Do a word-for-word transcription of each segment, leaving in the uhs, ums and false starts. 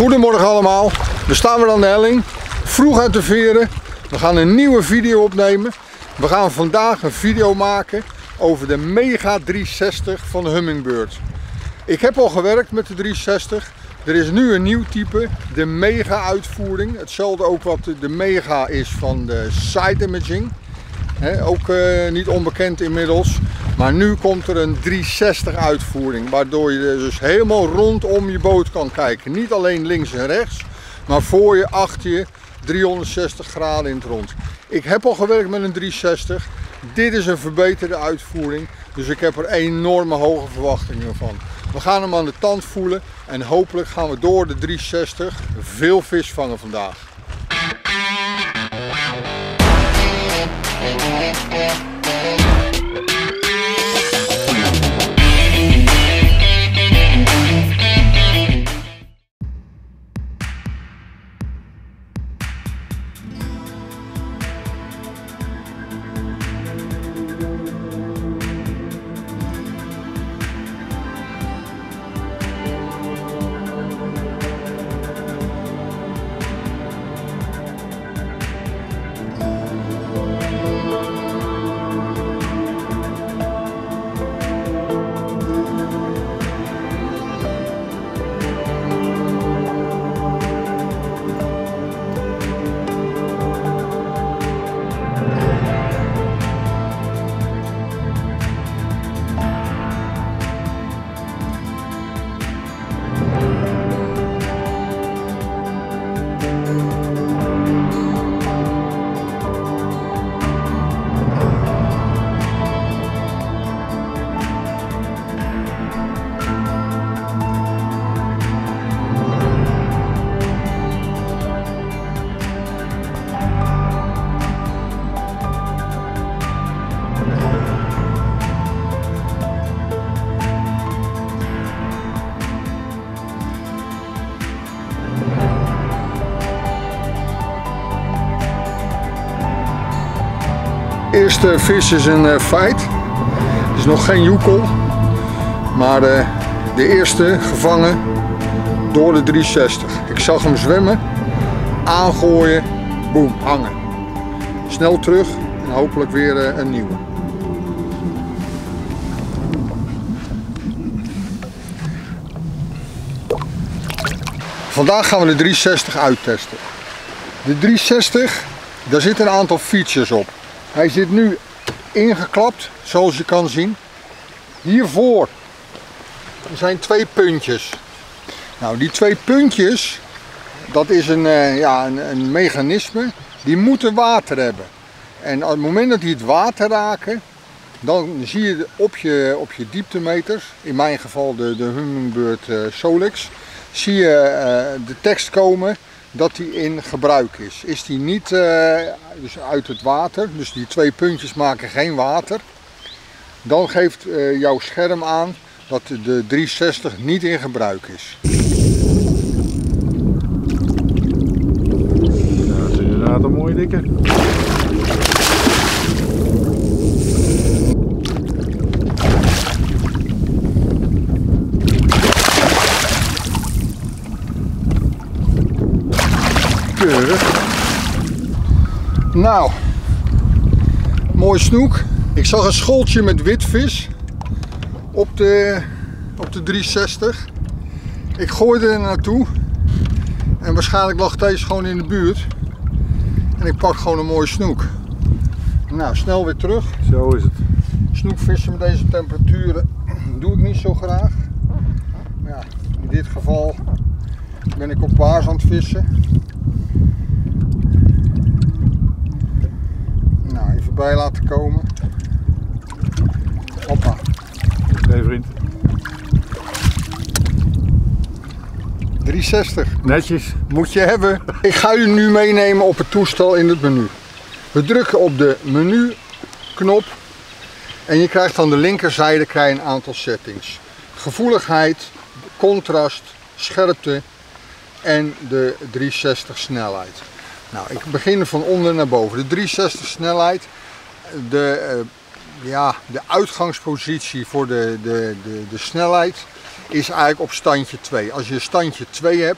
Goedemorgen allemaal, we staan weer aan de helling, vroeg uit de veren. We gaan een nieuwe video opnemen. We gaan vandaag een video maken over de Mega driehonderdzestig van de Hummingbird. Ik heb al gewerkt met de driehonderdzestig. Er is nu een nieuw type, de Mega uitvoering. Hetzelfde ook wat de Mega is van de Side Imaging. He, ook uh, niet onbekend inmiddels. Maar nu komt er een driehonderdzestig uitvoering, waardoor je dus helemaal rondom je boot kan kijken. Niet alleen links en rechts, maar voor je, achter je, driehonderdzestig graden in het rond. Ik heb al gewerkt met een driehonderdzestig. Dit is een verbeterde uitvoering, dus ik heb er enorme hoge verwachtingen van. We gaan hem aan de tand voelen en hopelijk gaan we door de driehonderdzestig veel vis vangen vandaag. De eerste vis is een uh, feit. Het is nog geen joekel, maar uh, de eerste gevangen door de driehonderdzestig. Ik zag hem zwemmen, aangooien, boem, hangen. Snel terug en hopelijk weer uh, een nieuwe. Vandaag gaan we de driehonderdzestig uittesten. De driehonderdzestig, daar zitten een aantal features op. Hij zit nu ingeklapt, zoals je kan zien. Hiervoor zijn twee puntjes. Nou, die twee puntjes, dat is een, uh, ja, een, een mechanisme. Die moeten water hebben. En op het moment dat die het water raken, dan zie je op je, op je dieptemeters, in mijn geval de, de Hummingbird uh, Solix, zie je uh, de tekst komen dat die in gebruik is. Is die niet uh, dus uit het water, dus die twee puntjes maken geen water, dan geeft uh, jouw scherm aan dat de driehonderdzestig niet in gebruik is. Ja, dat is inderdaad een mooie dikke. Nou, mooi snoek. Ik zag een schooltje met witvis op de, op de driehonderdzestig. Ik gooide er naartoe en waarschijnlijk lag deze gewoon in de buurt. En ik pak gewoon een mooie snoek. Nou, snel weer terug. Zo is het. Snoekvissen met deze temperaturen doe ik niet zo graag. Ja, in dit geval ben ik op baars aan het vissen. Nou, even bij laten komen. Hoppa. Nee, vriend. driehonderdzestig. Netjes. Moet je hebben. Ik ga u nu meenemen op het toestel in het menu. We drukken op de menu knop en je krijgt aan de linkerzijde krijg je een aantal settings. Gevoeligheid, contrast, scherpte en de driehonderdzestig snelheid. Nou, ik begin van onder naar boven. De driehonderdzestig snelheid, de, uh, ja, de uitgangspositie voor de, de, de, de snelheid is eigenlijk op standje twee. Als je standje twee hebt,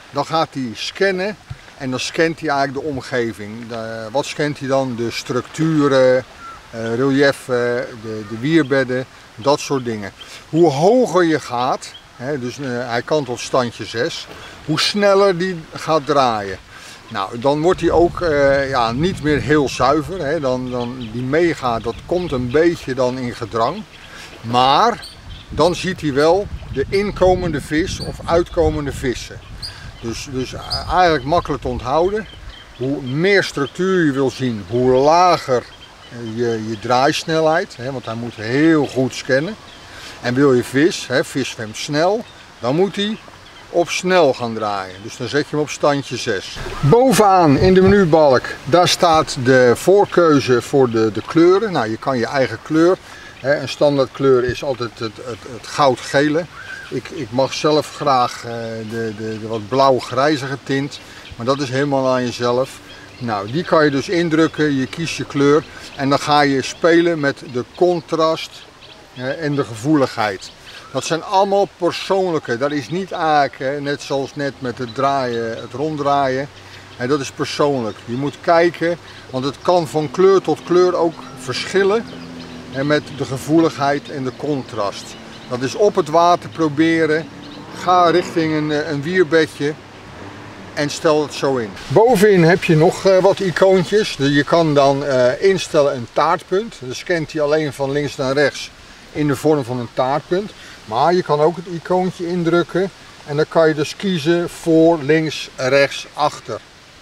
dan gaat hij scannen en dan scant hij eigenlijk de omgeving. De, wat scant hij dan? De structuren, uh, reliefen, de, de wierbedden, dat soort dingen. Hoe hoger je gaat, hè, dus uh, hij kan tot standje zes, hoe sneller die gaat draaien. Nou, dan wordt hij ook uh, ja, niet meer heel zuiver. Hè. Dan, dan, die mega, dat komt een beetje dan in gedrang. Maar dan ziet hij wel de inkomende vis of uitkomende vissen. Dus, dus eigenlijk makkelijk te onthouden. Hoe meer structuur je wil zien, hoe lager je, je draaisnelheid. Hè, want hij moet heel goed scannen. En wil je vis, hè, vis zwemt snel, dan moet hij op snel gaan draaien. Dus dan zet je hem op standje zes. Bovenaan in de menubalk, daar staat de voorkeuze voor de, de kleuren. Nou, je kan je eigen kleur. Hè, een standaard kleur is altijd het, het, het goudgele. Ik, ik mag zelf graag uh, de, de, de wat blauw-grijzige tint. Maar dat is helemaal aan jezelf. Nou, die kan je dus indrukken. Je kiest je kleur. En dan ga je spelen met de contrast hè, en de gevoeligheid. Dat zijn allemaal persoonlijke. Dat is niet eigenlijk, hè, net zoals net met het draaien, het ronddraaien. Hè, dat is persoonlijk. Je moet kijken, want het kan van kleur tot kleur ook verschillen. Hè, met de gevoeligheid en de contrast. Dat is op het water proberen. Ga richting een, een wierbedje en stel het zo in. Bovenin heb je nog uh, wat icoontjes. Je kan dan uh, instellen een taartpunt. Dus scant hij alleen van links naar rechts in de vorm van een taartpunt. Maar je kan ook het icoontje indrukken en dan kan je dus kiezen voor, links, rechts, achter.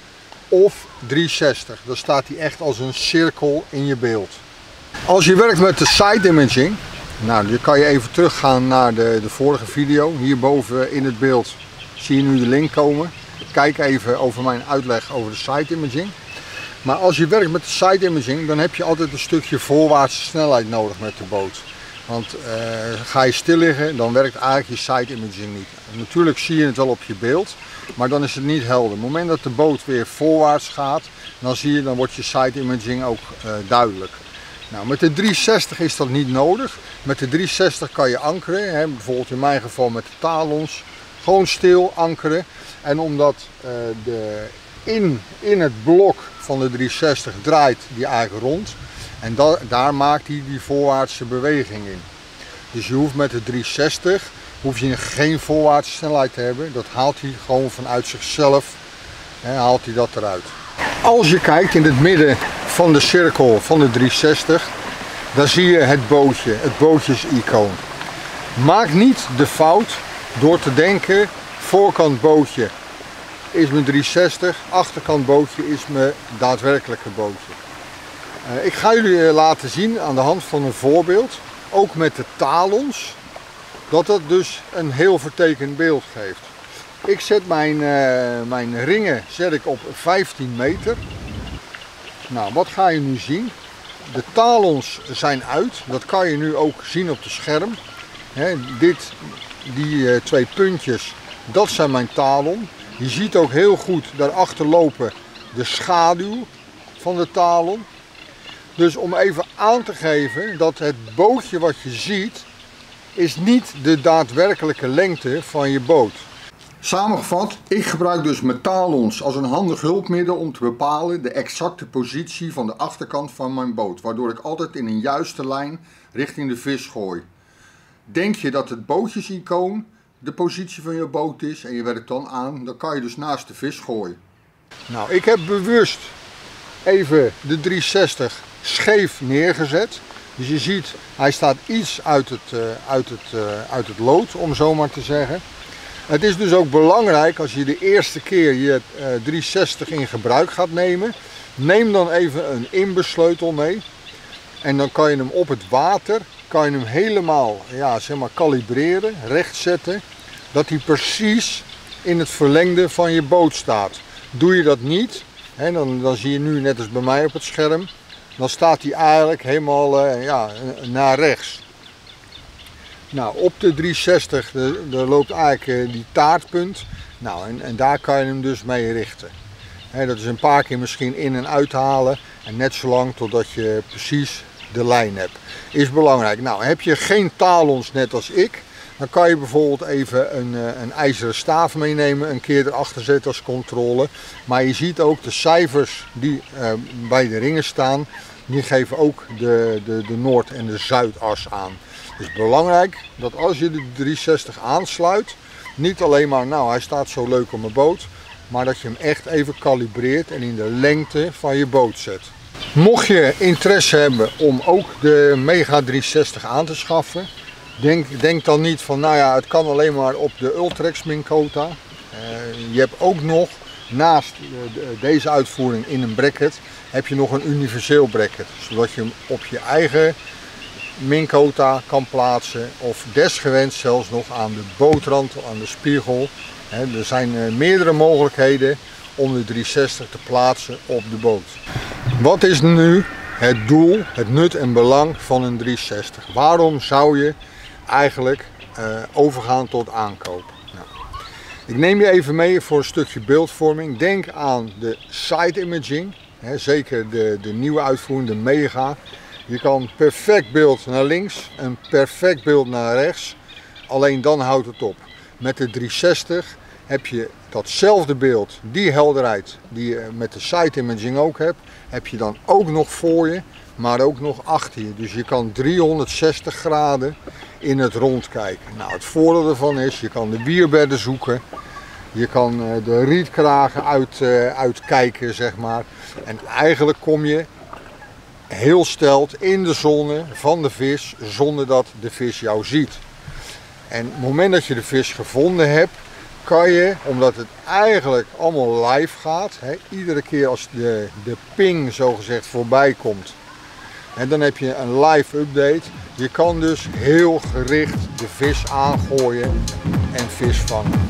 Of driehonderdzestig, dan staat hij echt als een cirkel in je beeld. Als je werkt met de side imaging, nou, dan kan je even teruggaan naar de, de vorige video. Hierboven in het beeld zie je nu de link komen. Kijk even over mijn uitleg over de side imaging. Maar als je werkt met de side imaging, dan heb je altijd een stukje voorwaartse snelheid nodig met de boot. Want uh, ga je stil liggen, dan werkt eigenlijk je side imaging niet. Natuurlijk zie je het wel op je beeld, maar dan is het niet helder. Op het moment dat de boot weer voorwaarts gaat, dan zie je, dan wordt je side imaging ook uh, duidelijk. Nou, met de driehonderdzestig is dat niet nodig. Met de driehonderdzestig kan je ankeren, hè, bijvoorbeeld in mijn geval met de talons. Gewoon stil ankeren. En omdat uh, de, in, in het blok van de driehonderdzestig draait die eigenlijk rond. En da daar maakt hij die voorwaartse beweging in. Dus je hoeft met de driehonderdzestig hoef je geen voorwaartse snelheid te hebben. Dat haalt hij gewoon vanuit zichzelf. Hè, haalt hij dat eruit. Als je kijkt in het midden van de cirkel van de driehonderdzestig, dan zie je het bootje, het bootjes-icoon. Maak niet de fout door te denken, voorkant bootje is mijn driehonderdzestig, achterkant bootje is mijn daadwerkelijke bootje. Uh, ik ga jullie laten zien aan de hand van een voorbeeld, ook met de talons, dat dat dus een heel vertekend beeld geeft. Ik zet mijn, uh, mijn ringen zet ik op vijftien meter. Nou, wat ga je nu zien? De talons zijn uit, dat kan je nu ook zien op de scherm. He, dit, die uh, twee puntjes, dat zijn mijn talon. Je ziet ook heel goed daarachter lopen de schaduw van de talon. Dus om even aan te geven dat het bootje wat je ziet, is niet de daadwerkelijke lengte van je boot. Samengevat, ik gebruik dus mijn talons als een handig hulpmiddel om te bepalen de exacte positie van de achterkant van mijn boot. Waardoor ik altijd in een juiste lijn richting de vis gooi. Denk je dat het bootjesicoon de positie van je boot is en je werkt dan aan, dan kan je dus naast de vis gooien. Nou, ik heb bewust even de driehonderdzestig scheef neergezet. Dus je ziet, hij staat iets uit het, uh, uit het, uh, uit het lood, om zo maar te zeggen. Het is dus ook belangrijk als je de eerste keer je uh, driehonderdzestig in gebruik gaat nemen. Neem dan even een inbussleutel mee. En dan kan je hem op het water, kan je hem helemaal ja, zeg maar, kalibreren, rechtzetten. Dat hij precies in het verlengde van je boot staat. Doe je dat niet, hè, dan, dan zie je nu net als bij mij op het scherm. Dan staat hij eigenlijk helemaal uh, ja, naar rechts. Nou, op de driehonderdzestig er loopt eigenlijk uh, die taartpunt. Nou, en, en daar kan je hem dus mee richten. He, dat is een paar keer misschien in en uithalen. En net zo lang totdat je precies de lijn hebt. Is belangrijk. Nou, heb je geen talons net als ik, dan kan je bijvoorbeeld even een, een ijzeren staaf meenemen, een keer erachter zetten als controle. Maar je ziet ook de cijfers die uh, bij de ringen staan, die geven ook de, de, de Noord- en de Zuidas aan. Het is belangrijk dat als je de driehonderdzestig aansluit, niet alleen maar, nou hij staat zo leuk op mijn boot, maar dat je hem echt even kalibreert en in de lengte van je boot zet. Mocht je interesse hebben om ook de Mega driehonderdzestig aan te schaffen, denk, denk dan niet van nou ja, het kan alleen maar op de Ultrex Minn Kota. Uh, je hebt ook nog, naast de, de, deze uitvoering in een bracket, heb je nog een universeel bracket. Zodat je hem op je eigen Minn Kota kan plaatsen of desgewenst zelfs nog aan de bootrand, aan de spiegel. He, er zijn uh, meerdere mogelijkheden om de driehonderdzestig te plaatsen op de boot. Wat is nu het doel, het nut en belang van een driehonderdzestig? Waarom zou je eigenlijk uh, overgaan tot aankoop? Nou, ik neem je even mee voor een stukje beeldvorming. Denk aan de side imaging, hè, zeker de, de nieuwe uitvoering, de Mega. Je kan perfect beeld naar links en perfect beeld naar rechts, alleen dan houdt het op. Met de driehonderdzestig heb je datzelfde beeld, die helderheid die je met de side imaging ook hebt, heb je dan ook nog voor je, maar ook nog achter je. Dus je kan driehonderdzestig graden in het rond kijken. Nou, het voordeel ervan is, je kan de wierbedden zoeken, je kan de rietkragen uit, uh, uitkijken, zeg maar. En eigenlijk kom je heel stelt in de zone van de vis, zonder dat de vis jou ziet. En op het moment dat je de vis gevonden hebt, kan je, omdat het eigenlijk allemaal live gaat, hè, iedere keer als de, de ping zogezegd voorbij komt, en dan heb je een live update. Je kan dus heel gericht de vis aangooien en vis vangen.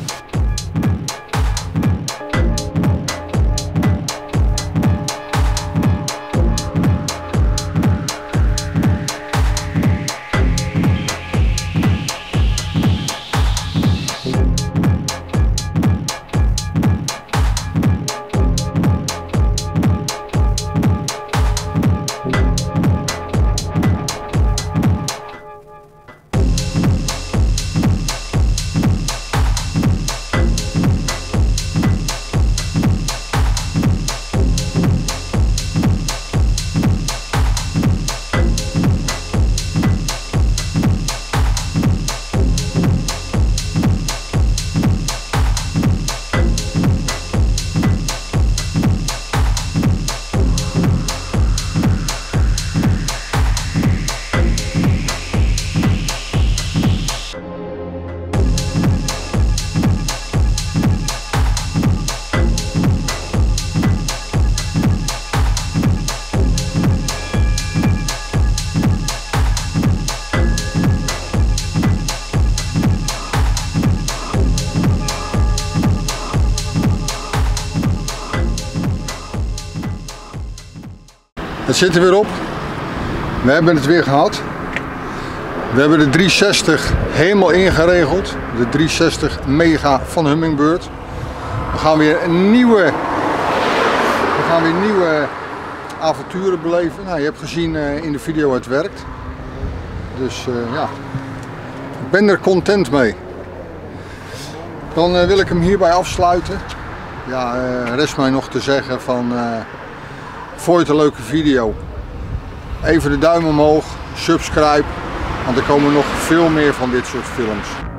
Het zit er weer op. We hebben het weer gehad. We hebben de driehonderdzestig helemaal ingeregeld. De driehonderdzestig Mega van Humminbird. We gaan weer een nieuwe, we gaan weer nieuwe avonturen beleven. Nou, je hebt gezien uh, in de video het werkt. Dus uh, ja, ik ben er content mee. Dan uh, wil ik hem hierbij afsluiten. Ja, uh, rest mij nog te zeggen van... Uh, Vond je het een leuke video? Even de duim omhoog, subscribe, want er komen nog veel meer van dit soort films.